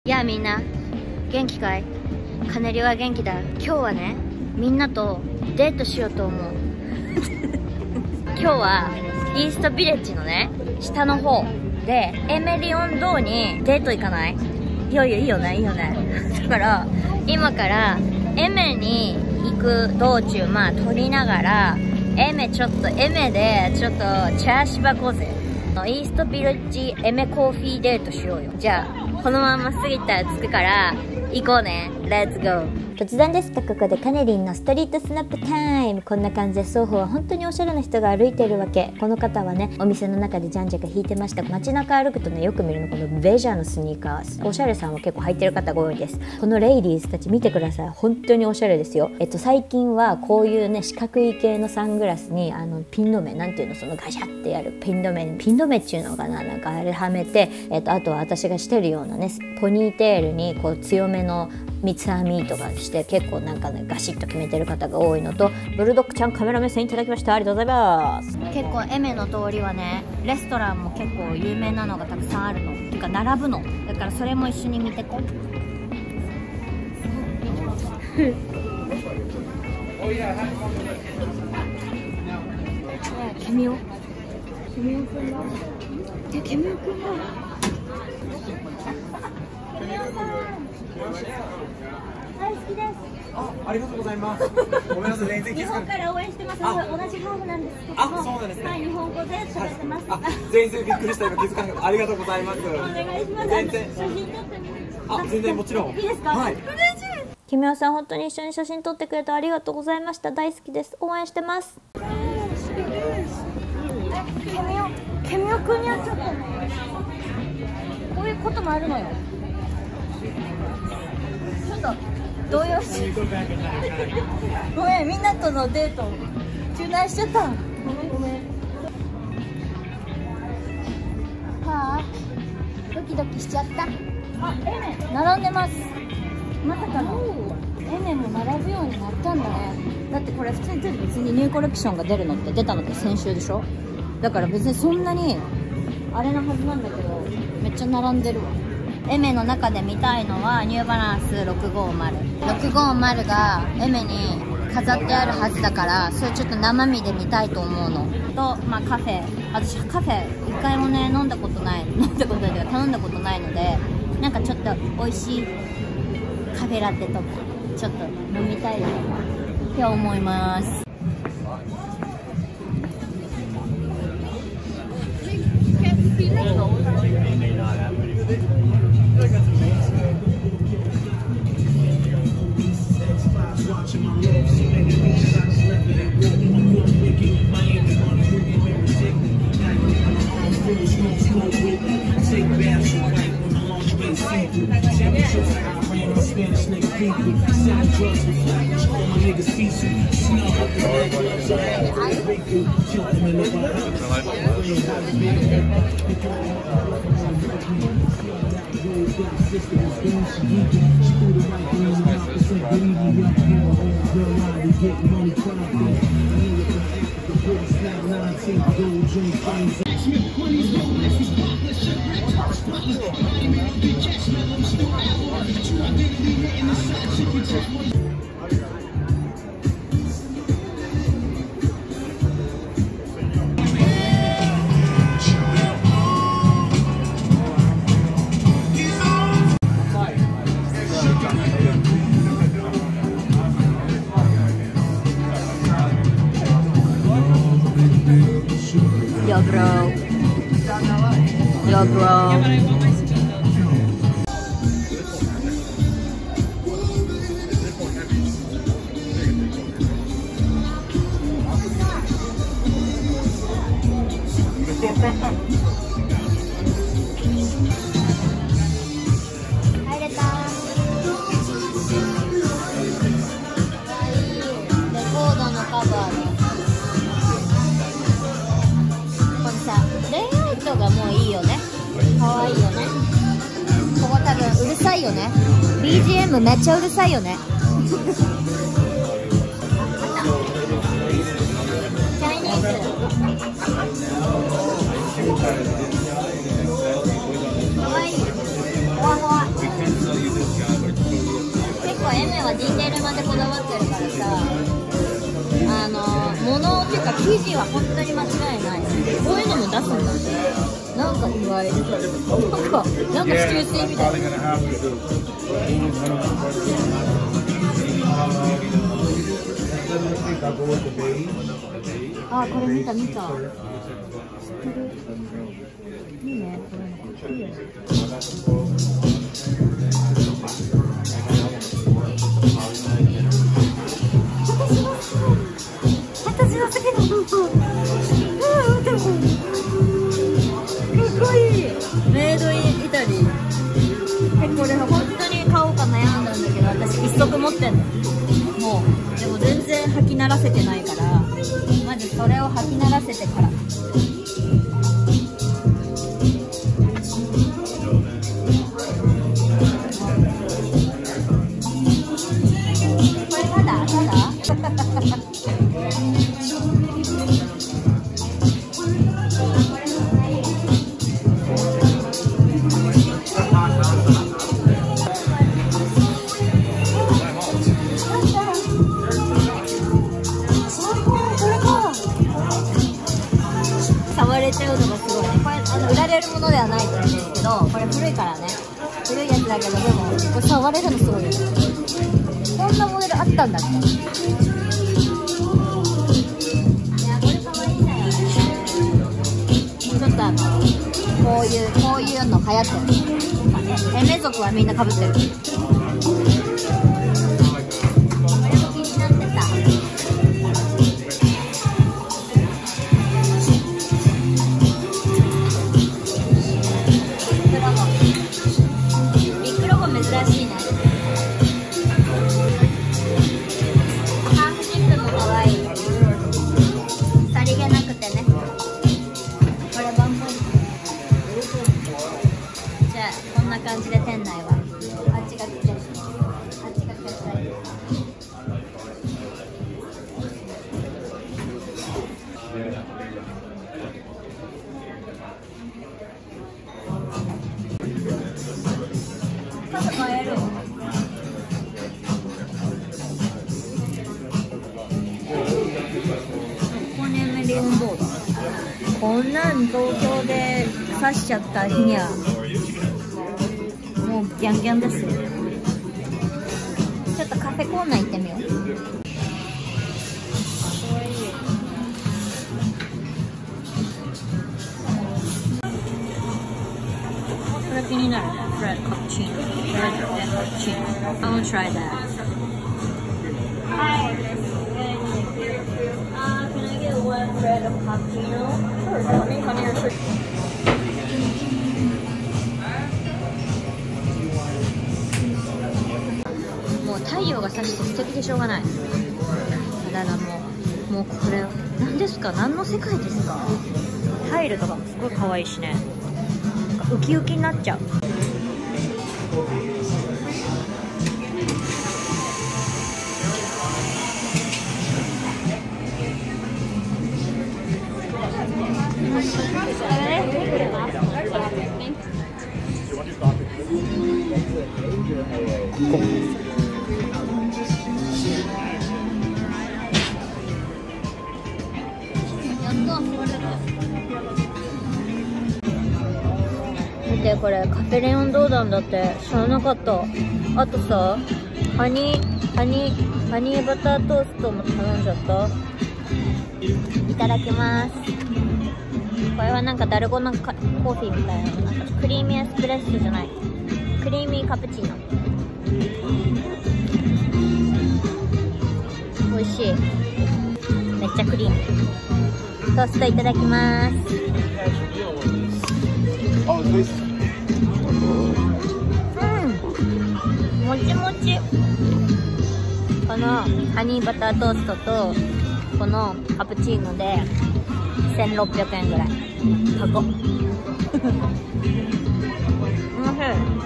やあみんな元気かい？カネリは元気だ。今日はね、みんなとデートしようと思う。今日はイーストビレッジのね、下の方でエメリオンドーにデート行かない？いよいよいいよね、いいよね。だから今からエメに行く道中撮りながらエメでちょっとチャーシュバこうぜ。イーストビレッジエメコーヒーデートしようよ。じゃあこのまま過ぎたら着くから行こうね。レッツゴー。突然ですがここでカネリンのストリートスナップタイム。こんな感じで双方は本当におしゃれな人が歩いているわけ。この方はね、お店の中でじゃんじゃか引いてました。街中歩くとね、よく見るのこのベジャーのスニーカー。おしゃれさんは結構履いてる方が多いです。このレイディーズたち見てください。本当におしゃれですよ。最近はこういうね、四角い系のサングラスにピン止め、なんていうの、そのガシャってやるピン止めっていうのかな、なんかあれはめて、あとは私がしてるようなね、ポニーテールにこう強めの三つ編みとかして結構なんかねガシッと決めてる方が多いのと、ブルドッグちゃんカメラ目線いただきました。ありがとうございます。結構エメの通りはね、レストランも結構有名なのがたくさんあるの。てか並ぶの。だからそれも一緒に見てこう。ケミオくんだ。ケミオくんだ。大好きです。 ありがとうございます。ごめんなさい、全然気づかない。 日本から応援してます。同じハーフなんですけども。 そうなんですね。 はい、日本語で喋ってます。 全然びっくりした。今気づかなかった。ありがとうございます。 お願いします。 全然。 写真撮ってみ。 全然もちろん。 いいですか？ はい。 キミオさん本当に一緒に写真撮ってくれてありがとうございました。大好きです。応援してます。ケミオくんに会っちゃったの。こういうこともあるのよ。ちょっと動揺して。ごめん、みんなとのデート中断しちゃった。ごめん。はあ、ドキドキしちゃった。エメ並んでます。まさかのエメも並ぶようになったんだね。だってこれ普通に別にニューコレクションが出たのって先週でしょ。だから別にそんなにあれなはずなんだけど、めっちゃ並んでるわ。エメの中で見たいのはニューバランス650がエメに飾ってあるはずだから、それちょっと生身で見たいと思うのと、カフェ、私カフェ一回もね頼んだことないので、なんかちょっと美味しいカフェラテとかちょっと飲みたいなって思います。Yo bro.入れた。レコードのカバーで。これさ、レイアウトがもういいよね。可愛いよね。ここ多分うるさいよね。BGM めっちゃうるさいよね。チャイニーズ。可愛い。ほわほわ。 はディテールまでこだわってるからさ、物っていうか生地は本当に間違いない。こういうのも出すんだね。なんか意外。なんか普通性みたいな。あ、これ見た見た。いいね、これいいよ。私の好きなの。かっこいい。メイドインイタリー。これ本当に買おうか悩んだんだけど、私一足持ってんの。もうでも全然履き慣らせてないから、まずそれを履き慣らせてから。これただ触れちゃうのがすごいね。これ売られるものではないと思うんですけど、これ古いからね、古いやつだけど、でもこれ触れるのすごいよね。こんなモデルあったんだって。いや、これ可愛いんだよね。ちょっとこういうの流行ってる。エメ族はみんな被ってる。これも気になってた。ビッグロゴ珍しいね。ハーフジップも可愛い。さりげなくてね。これワンポイント。じゃあこんな感じで店内は。あっちが来てる。あっちが来てる。傘買える。コネメリオンボード。こんなん東京で刺しちゃった日にはもうギャンギャンですよ。ちょっとカフェコーナー行ってみよう。これ気になるね。Red cappuccino. Red cappuccino. I will try that. Hi. Can I get one red cappuccino? Sure. Let me come here.もう太陽が差して素敵でしょうがない。だからもうこれ何ですか？何の世界ですか？タイルとかもすごい可愛いしね。ウキウキになっちゃう。見てこれカフェレオンドーダンだって知らなかった。あとさハニーバタートーストも頼んじゃった。いただきます。これはなんかダルゴナコーヒーみたいな、なんかクリーミーエスプレッソじゃない、クリーミーカプチーノ。美味しい。めっちゃクリーミー。トーストいただきます。もちもち。このハニーバタートーストとこのカプチーノで1600円ぐらい。高っ。おいしい。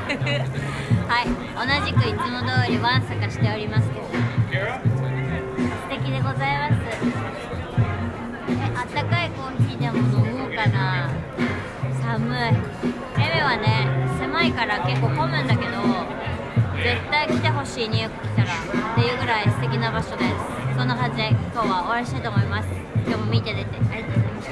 はい、同じくいつも通りわんさかしておりますけど、素敵でございます。あったかいコーヒーでも飲もうかな。寒い。エメはね、狭いから結構混むんだけど、絶対来てほしい、ニューヨーク来たらっていうぐらい素敵な場所です。そんな感じで今日は終わりしたいと思います。今日も見て出てありがとうございました。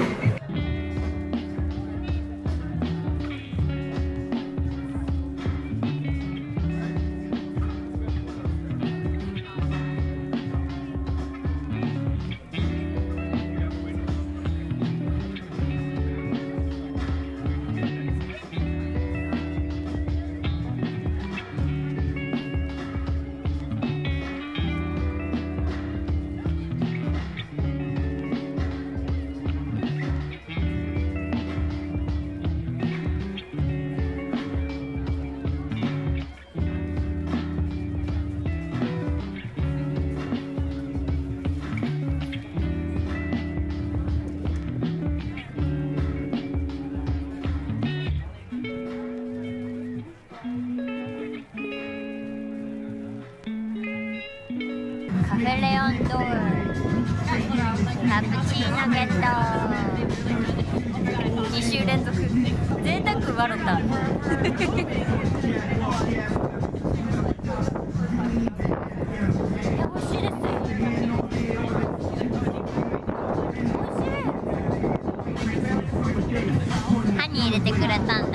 カフェレオンドールカプチーノゲット2週連続贅沢ワロタ欲しいです。歯に入れてくれたん